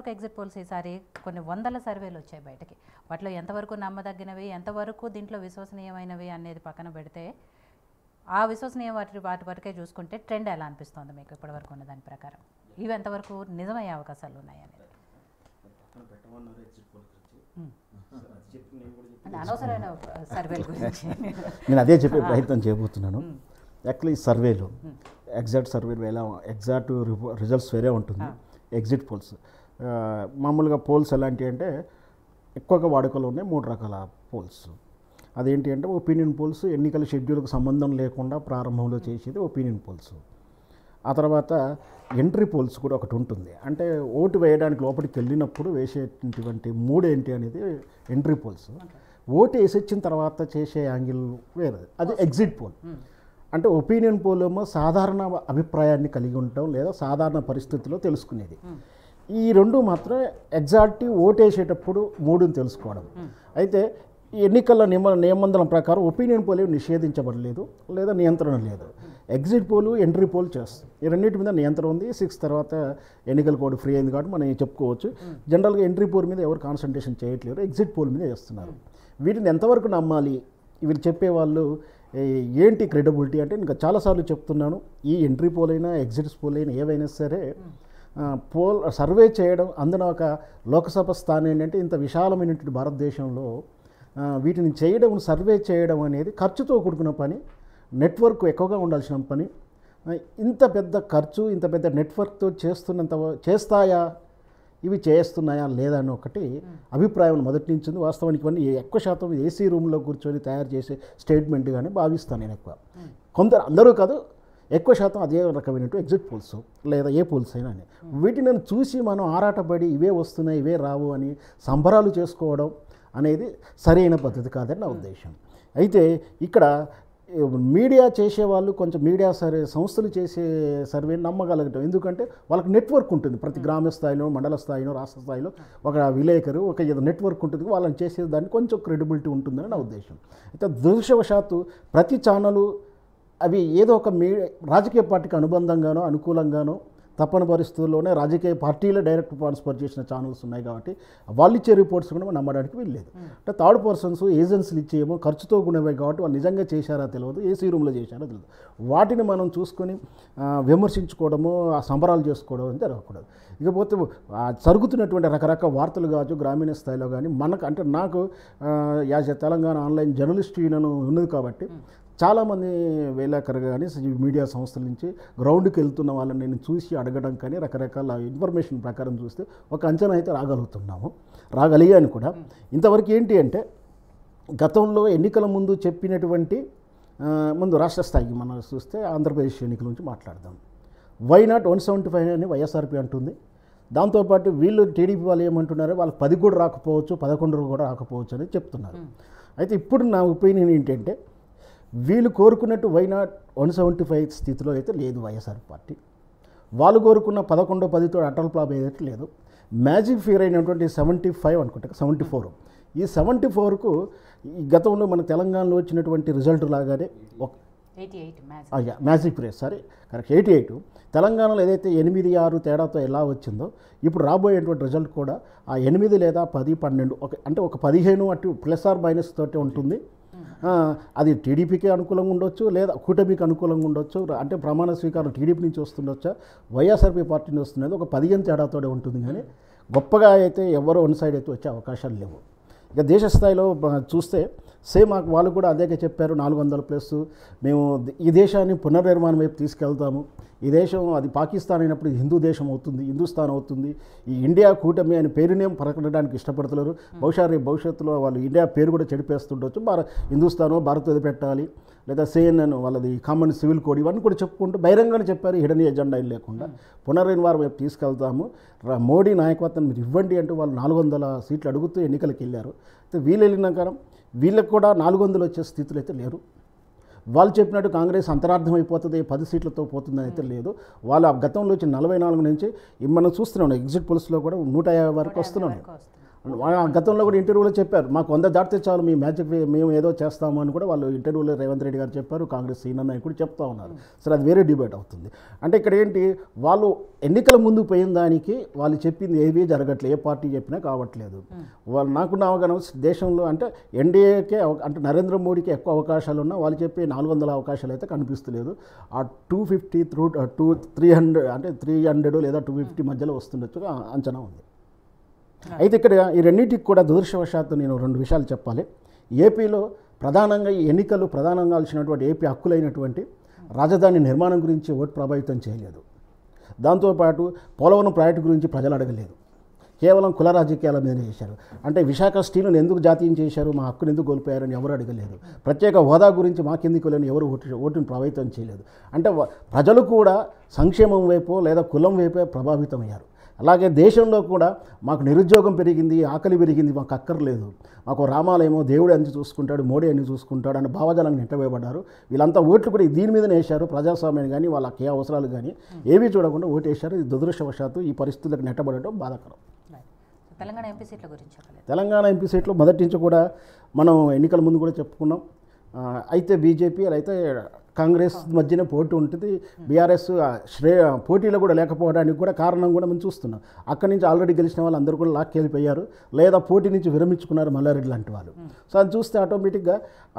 ఎంతవరకు exit polls ఈసారి కొన్ని వందల సర్వేలు వచ్చాయి బయటకి, వాటిలో ఎంతవరకు నమ్మదగినవి, ఎంతవరకు దీంట్లో విశ్వసనీయమైనవి అనేది పక్కన పెడితే ఆ విశ్వసనీయ వాటి వరకే చూసుకుంటే ట్రెండ్ ఎలా అనిపిస్తుంది మీకు ఇప్పటివరకు ఉన్న దాని ప్రకారం? ఇవి ఎంతవరకు నిజమయ్యే అవకాశాలు ఉన్నాయనేది అనవసరమైన సర్వేల గురించి నేను అదే చెప్పే ప్రయత్నం చేయబోతున్నాను. యాక్చువల్లీ ఈ సర్వేలు ఎగ్జాక్ట్ సర్వేలు ఎలా ఎగ్జాక్ట్ రిజల్ట్స్ వేరే ఉంటుంది. ఎగ్జిట్ పోల్స్ మామూలుగా పోల్స్ ఎలాంటివి అంటే ఎక్కువగా వాడుకలో ఉన్నాయి 3 రకాల పోల్స్. అదేంటి అంటే ఒపీనియన్ పోల్స్, ఎన్నికల షెడ్యూల్కి సంబంధం లేకుండా ప్రారంభంలో చేసేది ఒపీనియన్ పోల్స్. ఆ తర్వాత ఎంట్రీ పోల్స్ కూడా ఒకటి ఉంటుంది, అంటే ఓటు వేయడానికి లోపలికి వెళ్ళినప్పుడు వేసేటువంటి మూడు ఏంటి అనేది ఎంట్రీ పోల్స్. ఓటు వేసొచ్చిన తర్వాత చేసే యాంగిల్ వేరే, అది ఎగ్జిట్ పోల్. అంటే ఒపీనియన్ పోల్ ఏమో సాధారణ అభిప్రాయాన్ని కలిగి ఉండటం లేదా సాధారణ పరిస్థితుల్లో తెలుసుకునేది. ఈ రెండు మాత్రం ఎగ్జాక్ట్ ఓటు వేసేటప్పుడు మూడుని తెలుసుకోవడం. అయితే ఎన్నికల నిబంధనల ప్రకారం ఒపీనియన్ పోల్ నిషేధించబడలేదు లేదా నియంత్రణ లేదు. ఎగ్జిట్ పోలు ఎంట్రీ పోల్ చేస్తుంది. ఈ రెండింటి మీద నియంత్రణ ఉంది. 6 తర్వాత ఎన్నికల కోడ్ ఫ్రీ అయింది కాబట్టి మనం చెప్పుకోవచ్చు. జనరల్గా ఎంట్రీ పోల్ మీద ఎవరు కాన్సన్ట్రేషన్ చేయట్లేరు, ఎగ్జిట్ పోల్ మీద చేస్తున్నారు. వీటిని ఎంతవరకు నమ్మాలి, వీళ్ళు చెప్పేవాళ్ళు ఏంటి క్రెడిబిలిటీ అంటే ఇంకా చాలాసార్లు చెప్తున్నాను, ఈ ఎంట్రీ పోల్ అయినా ఎగ్జిట్ పోల్ అయినా ఏవైనా సరే పోల్ సర్వే చేయడం, అందులో ఒక లోక్సభ స్థానం ఏంటంటే ఇంత విశాలమైనటువంటి భారతదేశంలో వీటిని చేయడం, సర్వే చేయడం అనేది ఖర్చుతో కూడుకున్న పని, నెట్వర్క్ ఎక్కువగా ఉండాల్సిన పని. ఇంత పెద్ద ఖర్చు, ఇంత పెద్ద నెట్వర్క్తో చేస్తాయా, ఇవి చేస్తున్నాయా లేదా అని ఒకటి అభిప్రాయం మొదటి నుంచి ఉంది. వాస్తవానికి ఇవన్నీ ఎక్కువ శాతం ఏసీ రూమ్లో కూర్చొని తయారు చేసే స్టేట్మెంట్గానే భావిస్తాను నేను. ఎక్కువ కొందరు, అందరూ కాదు, ఎక్కువ శాతం అదే రకమైనట్టు ఎగ్జిట్ పోల్స్ లేదా ఏ పోల్స్ అయినా అని వీటిని చూసి మనం ఆరాటపడి ఇవే వస్తున్నాయి ఇవే రావు అని సంబరాలు చేసుకోవడం అనేది సరైన పద్ధతి కాదని నా ఉద్దేశం. అయితే ఇక్కడ మీడియా చేసేవాళ్ళు కొంచెం మీడియా సంస్థలు చేసే సర్వే నమ్మగలగటం, ఎందుకంటే వాళ్ళకి నెట్వర్క్ ఉంటుంది. ప్రతి గ్రామ స్థాయిలో, మండల స్థాయిలో, రాష్ట్ర స్థాయిలో ఒక విలేకరు, ఒక నెట్వర్క్ ఉంటుంది, వాళ్ళని చేసేదాన్ని కొంచెం క్రెడిబిలిటీ ఉంటుందని నా ఉద్దేశం. అయితే దురదృష్టవశాత్తు ప్రతి ఛానలు అవి ఏదో ఒక రాజకీయ పార్టీకి అనుబంధంగానో అనుకూలంగానో తప్పని పరిస్థితుల్లోనే రాజకీయ పార్టీలే డైరెక్ట్ స్పాన్సర్ చేసిన ఛానల్స్ ఉన్నాయి కాబట్టి వాళ్ళు ఇచ్చే రిపోర్ట్స్ కూడా మనం నమ్మడానికి వీల్లేదు. అంటే థర్డ్ పర్సన్స్ ఏజెన్సీలు ఇచ్చేమో ఖర్చుతో కూడినవి కాబట్టి వాళ్ళు నిజంగా చేశారా తెలియదు, ఏసీ రూమ్లో చేశారో తెలియదు. వాటిని మనం చూసుకొని విమర్శించుకోవడము, ఆ సంబరాలు చేసుకోవడం అని జరగకూడదు. ఇకపోతే జరుగుతున్నటువంటి రకరకాల వార్తలు కావచ్చు గ్రామీణ స్థాయిలో కానీ మనకు, అంటే నాకు as a Telangana online journalist union ఉన్నది కాబట్టి చాలామంది విలేకరు కానీ మీడియా సంస్థల నుంచి గ్రౌండ్కి వెళ్తున్న వాళ్ళని నేను చూసి అడగడం కానీ రకరకాల ఇన్ఫర్మేషన్ ప్రకారం చూస్తే ఒక అంచనా అయితే రాగలిగాను కూడా. ఇంతవరకు ఏంటి అంటే గతంలో ఎన్నికల ముందు చెప్పినటువంటి ముందు రాష్ట్ర స్థాయికి మనం చూస్తే ఆంధ్రప్రదేశ్ ఎన్నికల నుంచి మాట్లాడదాం. వై నాట్ 175 అని వైఎస్ఆర్పీ అంటుంది. దాంతోపాటు వీళ్ళు టీడీపీ వాళ్ళు ఏమంటున్నారో వాళ్ళకి 10 కూడా రాకపోవచ్చు, 11 కూడా రాకపోవచ్చు అని చెప్తున్నారు. అయితే ఇప్పుడు నా ఒపీనియన్ ఏంటంటే వీళ్ళు కోరుకున్నట్టు వై నాట్ 175 స్థితిలో అయితే లేదు వైఎస్ఆర్ పార్టీ. వాళ్ళు కోరుకున్న 11, 10తో అటల్ ప్లాబ్ ఏదైతే లేదు. మ్యాజిక్ ఫిగర్ అయినటువంటి 75 అనుకుంటా, 74. ఈ 74కు ఈ గతంలో మన తెలంగాణలో వచ్చినటువంటి రిజల్ట్ లాగానే మ్యాజిక్ ఫిగర్, సారీ కరెక్ట్ 88. తెలంగాణలో ఏదైతే 8-6 తేడాతో ఎలా వచ్చిందో ఇప్పుడు రాబోయేటువంటి రిజల్ట్ కూడా ఆ 8 లేదా 10, 12 అంటే ఒక 15 అటు ప్లస్ ఆర్ మైనస్ తోటి ఉంటుంది. అది టీడీపీకి అనుకూలంగా ఉండొచ్చు లేదా కూటమికి అనుకూలంగా ఉండొచ్చు. అంటే ప్రమాణ స్వీకారం టీడీపీ నుంచి వస్తుండొచ్చా వైఎస్ఆర్పీ పార్టీ నుంచి వస్తున్నది ఒక 15 తేడాతోనే ఉంటుంది. కానీ గొప్పగా అయితే ఎవరో వన్ సైడ్ అయితే వచ్చే అవకాశాలు లేవు. ఇక దేశ స్థాయిలో చూస్తే సేమ్ వాళ్ళు కూడా అదే చెప్పారు, 400+ మేము ఈ దేశాన్ని పునర్నిర్మాణం వైపు తీసుకెళ్తాము. ఈ దేశం అది పాకిస్తాన్ అయినప్పుడు హిందూ దేశం అవుతుంది, హిందుస్థాన్ అవుతుంది. ఈ ఇండియా కూటమి అని పేరునే పలకడానికి ఇష్టపడతలేరు. బహుశా రేపు భవిష్యత్తులో వాళ్ళు ఇండియా పేరు కూడా చెడిపేస్తుండొచ్చు. హిందుస్థాను భారత్ పెట్టాలి లేదా CNN వాళ్ళది కామన్ సివిల్ కోడ్ ఇవన్నీ కూడా చెప్పుకుంటూ బహిరంగానే చెప్పారు, హిడెన్ ఎజెండా ఏం లేకుండా పునర్నిర్మాణం వైపు తీసుకెళ్తాము, మోడీ నాయకత్వం మీరు ఇవ్వండి అంటూ వాళ్ళు 400 సీట్లు అడుగుతూ ఎన్నికలకు వెళ్ళారు. అయితే వీళ్ళు వెళ్ళినాక వీళ్ళకి కూడా 400 వచ్చే స్థితులు అయితే లేరు. వాళ్ళు చెప్పినట్టు కాంగ్రెస్ అంతరార్థం అయిపోతుంది 10 సీట్లతో పోతుందని అయితే లేదు. వాళ్ళు గతంలో వచ్చి 44 నుంచి మనం చూస్తున్నాం ఎగ్జిట్ పోల్స్లో కూడా 150 వరకు వస్తున్నాం. గతంలో కూడా ఇంటర్వ్యూలో చెప్పారు, మాకు 100 దాటితే చాలు మీ మ్యాజిక్ మేము ఏదో చేస్తాము అని కూడా వాళ్ళు ఇంటర్వ్యూలో రేవంత్ రెడ్డి గారు చెప్పారు, కాంగ్రెస్ సీనియర్ నాయకుడు చెప్తా ఉన్నారు. సరే అది వేరే డిబేట్ అవుతుంది. అంటే ఇక్కడ ఏంటి, వాళ్ళు ఎన్నికల ముందు పోయిన దానికి వాళ్ళు చెప్పింది ఏవీ జరగట్లేదు, ఏ పార్టీ చెప్పినా కావట్లేదు. వాళ్ళు నాకున్న అవగాహన దేశంలో అంటే ఎన్డీఏకే అంటే నరేంద్ర మోడీకి ఎక్కువ అవకాశాలు ఉన్నా వాళ్ళు చెప్పే 400 అవకాశాలు అయితే కనిపిస్తలేదు. ఆ 250 త్రూ 300 అంటే 300 లేదా 250 మధ్యలో వస్తుండొచ్చు అంచనా ఉంది. అయితే ఇక్కడ ఈ రెండింటికి కూడా దురదృష్టవశాత్తు నేను 2 విషయాలు చెప్పాలి. ఏపీలో ప్రధానంగా ఈ ఎన్నికలు ప్రధానంగా వచ్చినటువంటి ఏపీ హక్కులైనటువంటి రాజధాని నిర్మాణం గురించి ఓటు ప్రభావితం చేయలేదు. దాంతోపాటు పోలవరం ప్రాజెక్టు గురించి ప్రజలు అడగలేదు. కేవలం కుల రాజకీయాల మీద చేశారు. అంటే విశాఖ స్టీల్ను ఎందుకు జాతీయం చేశారు, మా హక్కును ఎందుకు కోల్పోయారని ఎవరు అడగలేదు. ప్రత్యేక హోదా గురించి మాకెందుకు లేని ఎవరు ఓటును ప్రభావితం చేయలేదు. అంటే ప్రజలు కూడా సంక్షేమం వైపు లేదా కులం వైపే ప్రభావితమయ్యారు. అలాగే దేశంలో కూడా మాకు నిరుద్యోగం పెరిగింది, ఆకలి పెరిగింది, మాకు అక్కర్లేదు, మాకు రామాలేమో దేవుడు అన్ని చూసుకుంటాడు, మోడీ అన్ని చూసుకుంటాడు అనే భావజాలను నెట్టవేయబడ్డారు. వీళ్ళంతా ఓట్లు కూడా దీని మీదనే వేశారు. ప్రజాస్వామ్యం కానీ వాళ్ళకి ఏ అవసరాలు కానీ ఏవీ చూడకుండా ఓటు వేశారు. ఇది దురదృష్టవశాత్తు ఈ పరిస్థితులకు నెట్టబడటం బాధాకరం. తెలంగాణ ఎంపీ సీట్ల గురించి చెప్పలేదు. తెలంగాణ ఎంపీ సీట్లు మొదటి నుంచి కూడా మనం ఎన్నికల ముందు కూడా చెప్పుకున్నాం. అయితే బీజేపీ అయితే కాంగ్రెస్ మధ్యనే పోటీ ఉంటుంది. బీఆర్ఎస్ పోటీలో కూడా లేకపోవడానికి కూడా కారణం కూడా మనం చూస్తున్నాం. అక్కడి నుంచి ఆల్రెడీ గెలిచిన వాళ్ళు అందరూ కూడా లాక్కెళ్ళిపోయారు, లేదా పోటీ నుంచి విరమించుకున్నారు మల్లారెడ్డి లాంటి వాళ్ళు. సో అది చూస్తే ఆటోమేటిక్గా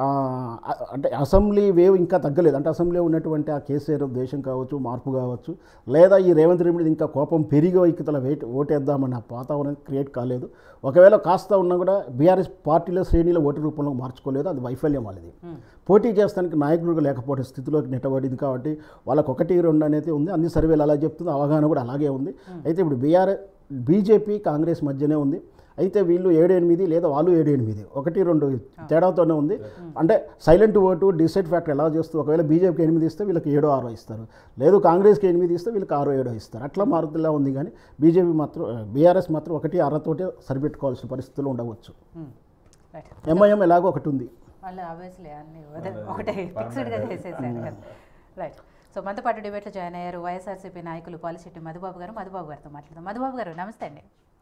అంటే అసెంబ్లీ వేవ్ ఇంకా తగ్గలేదు. అంటే అసెంబ్లీలో ఉన్నటువంటి ఆ కేసీఆర్ దేశం కావచ్చు, మార్పు కావచ్చు, లేదా ఈ రేవంత్ రెడ్డి మీద ఇంకా కోపం పెరిగి ఐక్యతల ఓటేద్దామన్న వాతావరణం క్రియేట్ కాలేదు. ఒకవేళ కాస్త ఉన్నా కూడా బీఆర్ఎస్ పార్టీలో శ్రేణిలో ఓటు రూపంలో మార్చుకోలేదు. అది వైఫల్యం వాళ్ళది. పోటీ చేస్తానికి నాయకులు లేకపోతే స్థితిలోకి నెట్టబడింది. కాబట్టి వాళ్ళకి 1-2 అనేది ఉంది. అన్ని సర్వేలు అలా చెప్తుంది, అవగాహన కూడా అలాగే ఉంది. అయితే ఇప్పుడు బీజేపీ కాంగ్రెస్ మధ్యనే ఉంది. అయితే వీళ్ళు 7-8 లేదా వాళ్ళు 7-8 1-2 తేడాతోనే ఉంది. అంటే సైలెంట్ ఓటు డిసైడ్ ఫ్యాక్టర్ ఎలా చేస్తూ ఒకవేళ బీజేపీకి 8 ఇస్తే వీళ్ళకి 7-6 ఇస్తారు, లేదు కాంగ్రెస్కి 8 ఇస్తే వీళ్ళకి 6-7 ఇస్తారు. అట్లా మారుతులా ఉంది. కానీ బీఆర్ఎస్ మాత్రం 1-6తోటే సరిపెట్టుకోవాల్సిన పరిస్థితులు ఉండవచ్చు. ఎంఐఎం ఎలాగో ఒకటి ఉంది. వాళ్ళు ఆబ్వియస్లీ అన్ని ఒకటే ఫిక్స్డ్గా చేసేసారు కదా. రైట్. సో మనతో పాటు డిబేట్లో జాయిన్ అయ్యారు వైఎస్ఆర్సీపీ నాయకులు పాలిశెట్టి మధుబాబు గారు. మధుబాబు గారితో మాట్లాడదాం. మధుబాబు గారు నమస్తే అండి.